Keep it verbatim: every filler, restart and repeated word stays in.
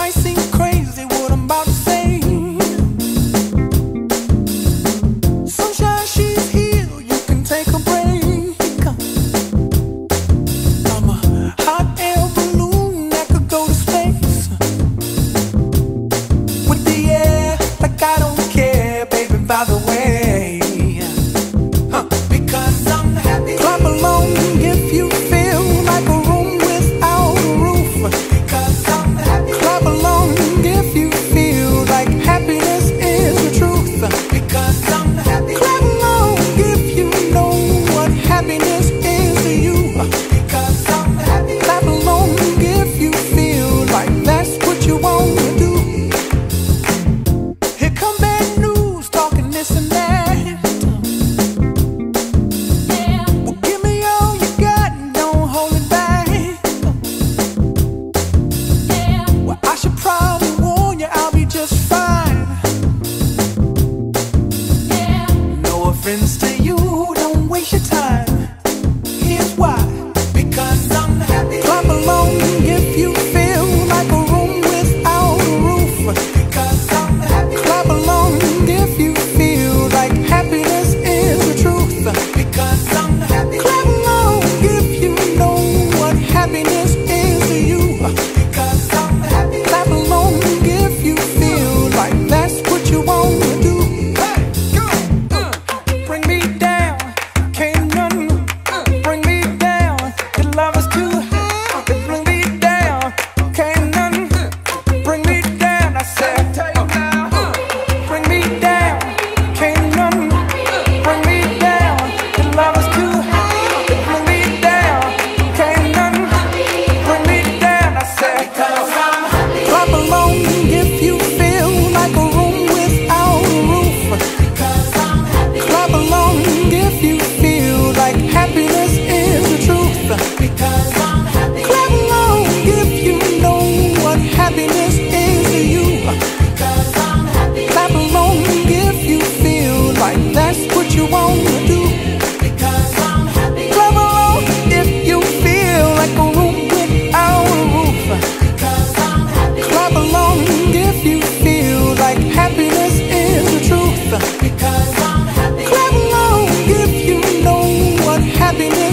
might seem crazy what I'm about to say. Sunshine, she's here, you can take a break. I'm a hot air balloon that could go to space with the air, like I don't care, baby, by the way. Huh. Because I'm happy. Clap along if you feel like a room without a roof. Because I'm happy. Clap along if you feel like happiness is the truth. Because I'm happy. Clap along if you know what happiness is to you. Because I'm happy. Clap along if you feel like that's what you want to do. Here come bad news, talking this and that. Well, give me all you got and don't hold it back. Well, I should probably warn you, I'll be just fine. No offense to you, don't waste your time. Here's why. Because I'm happy. Clap along if you feel like a room without a roof. Because I'm happy. Clap along if you feel like happiness is the truth. Because I'm happy. Clap along if you know what happiness is to you. Because I'm happy. Clap along if you feel like that's what you want to do. Hey, go! Uh, bring me down, can't none bring me down. Your love is too high. Bring me down, can't none bring me down. I said, bring me down, can't none bring me down. Your love is too high. Bring me down, can't none bring me down. I said, clap along if you feel like a room without a roof. Clap along if you feel like happiness is the truth. Because I'm happy. Clap along if you know what happiness is to you. Because I'm happy. Clap along if you feel like that's what you want to do. Because I'm happy. Clap along if you feel like a room without a roof. Because I'm happy. Clap along if you feel like happiness is the truth. Because I'm happy. Clap along if you know what happiness